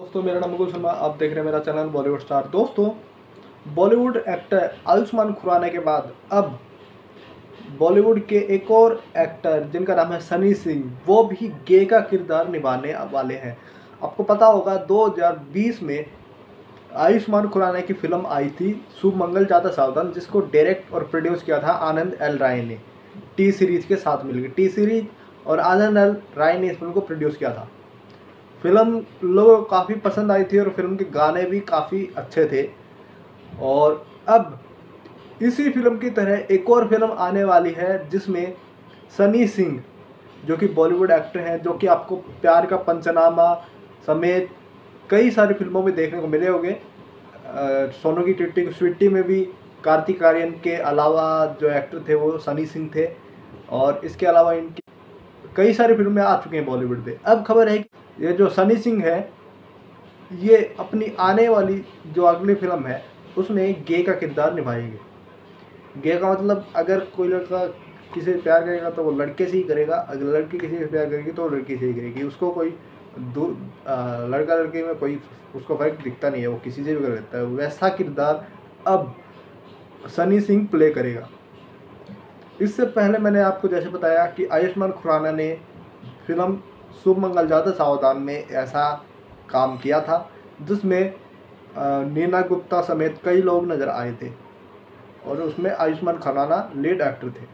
दोस्तों मेरा नाम मुकुल शर्मा, आप देख रहे हैं मेरा चैनल बॉलीवुड स्टार। दोस्तों बॉलीवुड एक्टर आयुष्मान खुराना के बाद अब बॉलीवुड के एक और एक्टर जिनका नाम है सनी सिंह, वो भी गे का किरदार निभाने वाले हैं। आपको पता होगा 2020 में आयुष्मान खुराना की फिल्म आई थी शुभ मंगल ज्यादा सावधान, जिसको डायरेक्ट और प्रोड्यूस किया था आनंद एल राय ने टी सीरीज के साथ मिलकर। टी सीरीज और आनंद एल राय ने इस फिल्म को प्रोड्यूस किया था। फिल्म लोगों को काफ़ी पसंद आई थी और फिल्म के गाने भी काफ़ी अच्छे थे। और अब इसी फिल्म की तरह एक और फिल्म आने वाली है जिसमें सनी सिंह, जो कि बॉलीवुड एक्टर हैं, जो कि आपको प्यार का पंचनामा समेत कई सारी फिल्मों में देखने को मिले होंगे। सोनू की टिट्टी स्वीटी में भी कार्तिक आर्यन के अलावा जो एक्टर थे वो सनी सिंह थे, और इसके अलावा इनकी कई सारी फिल्में आ चुकी हैं बॉलीवुड पे। अब खबर है कि ये जो सनी सिंह है, ये अपनी आने वाली जो अगली फिल्म है उसमें गे का किरदार निभाएंगे। गे का मतलब अगर कोई लड़का किसी से प्यार करेगा तो वो लड़के से ही करेगा, अगर लड़की किसी से प्यार करेगी तो वो लड़की से ही करेगी। उसको कोई लड़का लड़की में कोई उसको फर्क दिखता नहीं है, वो किसी से भी कर सकता है। वैसा किरदार अब सनी सिंह प्ले करेगा। इससे पहले मैंने आपको जैसे बताया कि आयुष्मान खुराना ने फिल्म शुभ मंगल ज्यादा सावधान में ऐसा काम किया था जिसमें नीना गुप्ता समेत कई लोग नज़र आए थे, और उसमें आयुष्मान खुराना लीड एक्टर थे।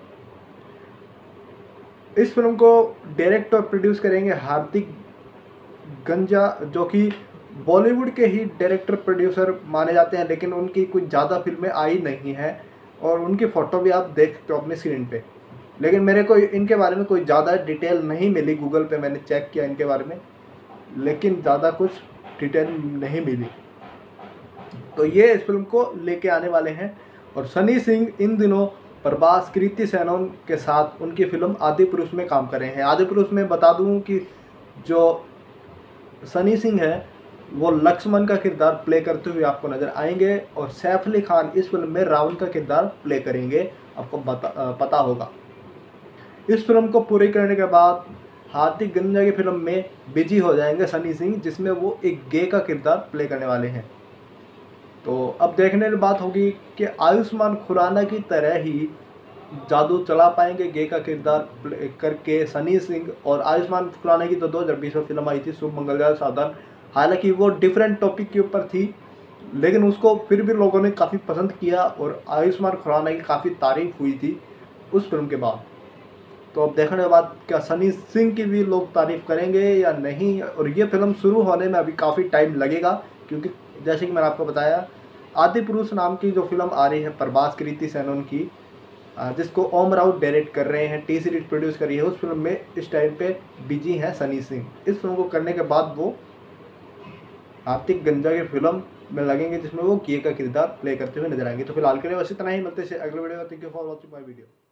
इस फिल्म को डायरेक्ट और प्रोड्यूस करेंगे हार्दिक गंजा, जो कि बॉलीवुड के ही डायरेक्टर प्रोड्यूसर माने जाते हैं, लेकिन उनकी कुछ ज़्यादा फिल्में आई नहीं हैं और उनकी फ़ोटो भी आप देख सकते हो अपनी स्क्रीन पे। लेकिन मेरे को इनके बारे में कोई ज़्यादा डिटेल नहीं मिली। गूगल पे मैंने चेक किया इनके बारे में, लेकिन ज़्यादा कुछ डिटेल नहीं मिली। तो ये इस फिल्म को लेके आने वाले हैं। और सनी सिंह इन दिनों प्रभास कृति सेनन के साथ उनकी फिल्म आदि पुरुष में काम कर रहे हैं। आदि पुरुष में बता दूं कि जो सनी सिंह है वो लक्ष्मण का किरदार प्ले करते हुए आपको नज़र आएंगे, और सैफ अली खान इस फिल्म में रावण का किरदार प्ले करेंगे, आपको पता होगा। इस फिल्म को पूरी करने के बाद हार्दिक गंजा की फिल्म में बिजी हो जाएंगे सनी सिंह, जिसमें वो एक गे का किरदार प्ले करने वाले हैं। तो अब देखने की बात होगी कि आयुष्मान खुराना की तरह ही जादू चला पाएंगे गे का किरदार प्ले करके सनी सिंह। और आयुष्मान खुराना की तो 2020 में फिल्म आई थी शुभ मंगल ज्यादा सावधान, हालांकि वो डिफरेंट टॉपिक के ऊपर थी, लेकिन उसको फिर भी लोगों ने काफ़ी पसंद किया और आयुष्मान खुराना की काफ़ी तारीफ हुई थी उस फिल्म के बाद। तो अब देखने के बाद क्या सनी सिंह की भी लोग तारीफ करेंगे या नहीं। और ये फिल्म शुरू होने में अभी काफ़ी टाइम लगेगा, क्योंकि जैसे कि मैंने आपको बताया आदि पुरुष नाम की जो फिल्म आ रही है प्रभास कृति सेनन की, जिसको ओम राउत डायरेक्ट कर रहे हैं, टी सीरीज प्रोड्यूस कर रही है, उस फिल्म में इस टाइम पे बिजी हैं सनी सिंह। इस फिल्म को करने के बाद वो कार्तिक गंजा की फिल्म में लगेंगे जिसमें वो गे का किरदार प्ले करते हुए नजर आएंगे। तो फिलहाल के लिए बस इतना ही, मिलते हैं अगले वीडियो में। Thank you for watching my video.